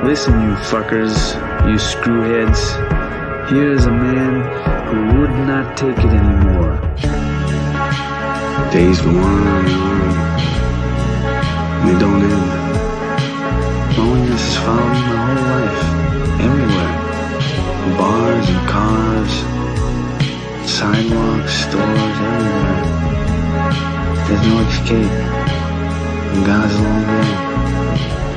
Listen, you fuckers, you screwheads. Here is a man who would not take it anymore. Days go on and on. They don't end. Loneliness has followed me my whole life. Everywhere. Bars and cars. Sidewalks, stores, everywhere. There's no escape. And God's a long day.